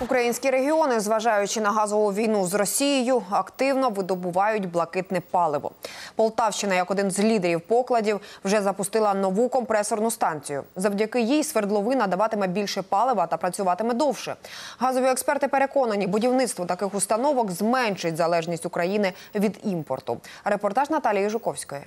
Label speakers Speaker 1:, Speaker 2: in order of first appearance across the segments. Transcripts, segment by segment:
Speaker 1: Українські регіони, зважаючи на газову війну з Росією, активно видобувають блакитне паливо. Полтавщина, як один з лідерів покладів, вже запустила нову компресорну станцію. Завдяки їй свердловина даватиме більше палива та працюватиме довше. Газові експерти переконані, будівництво таких установок зменшить залежність України від імпорту. Репортаж Наталії Жуковської.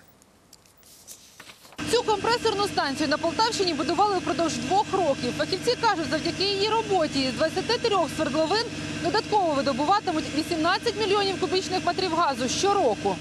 Speaker 2: Цю компресорну станцію на Полтавщині будували впродовж 2 років. Фахівці кажуть, завдяки її роботі із 23 свердловин додатково видобуватимуть 18 мільйонів кубічних метрів газу щороку.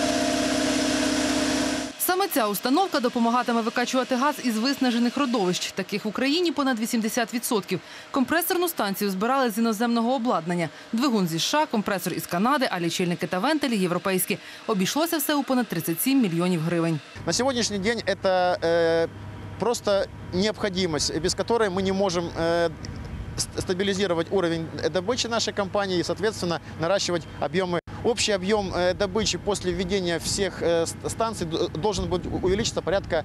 Speaker 2: Саме ця установка допомагатиме викачувати газ із виснажених родовищ. Таких в Україні понад 80%. Компресорну станцію збирали з іноземного обладнання. Двигун зі США, компресор із Канади, а лічильники та вентилі європейські. Обійшлося все у понад 37 мільйонів гривень.
Speaker 3: На сьогоднішній день це просто необхідність, без якої ми не можемо стабилизировать уровень добычи нашей компании и, соответственно, наращивать объемы. Общий объем добычи после введения всех станций должен будет увеличиться порядка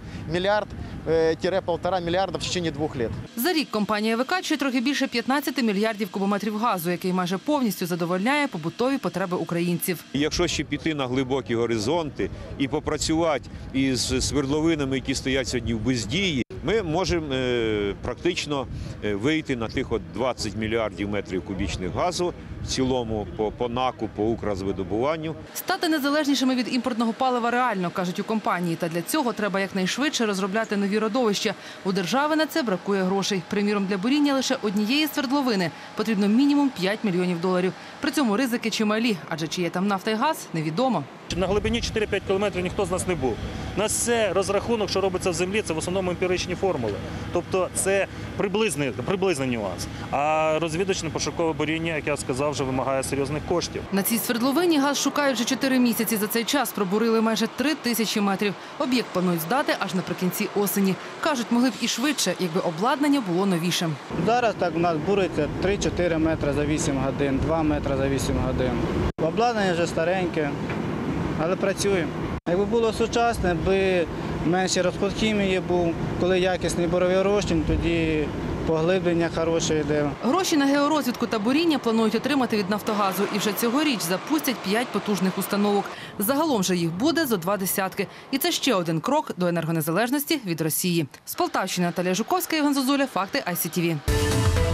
Speaker 3: миллиард-1,5 миллиарда в течение 2 лет.
Speaker 2: За рік компанія викачує трохи більше 15 мільярдів кубометрів газу, який майже повністю задовольняє побутові потреби українців.
Speaker 4: Якщо ще піти на глибокі горизонти і попрацювати із свердловинами, які стоять сьогодні в бездії, ми можемо практично вийти на тих 20 мільярдів метрів кубічних газу в цілому по НАКу, по Укргазвидобуванню.
Speaker 2: Стати незалежнішими від імпортного палива реально, кажуть у компанії. Та для цього треба якнайшвидше розробляти нові родовища. У держави на це бракує грошей. Приміром, для буріння лише однієї свердловини потрібно мінімум 5 мільйонів доларів. При цьому ризики чималі, адже чи є там нафта і газ – невідомо.
Speaker 5: На глибині 4-5 кілометрів ніхто з нас не був. У нас все розрахунок, що робиться в землі, це в основному емпіричні формули. Тобто це приблизний нюанс. А розвідувальне пошукове буріння, як я сказав, вже вимагає серйозних коштів.
Speaker 2: На цій свердловині газ шукають вже 4 місяці. За цей час пробурили майже 3000 метрів. Об'єкт планують здати аж наприкінці осені. Кажуть, могли б і швидше, якби обладнання було новішим.
Speaker 6: Зараз так у нас буриться 3-4 метри за 8 годин, 2 метри за 8 годин. Обладнання вже стареньке, але працює. Якби було сучасне, би менший розход хімії був, коли якісний буровий розчин, тоді поглиблення хороше йде.
Speaker 2: Гроші на георозвідку та буріння планують отримати від «Нафтогазу». І вже цьогоріч запустять 5 потужних установок. Загалом же їх буде зо 20. І це ще один крок до енергонезалежності від Росії. З Полтавщини Наталія Жуковська, Євген Зозуля, Факти ICTV.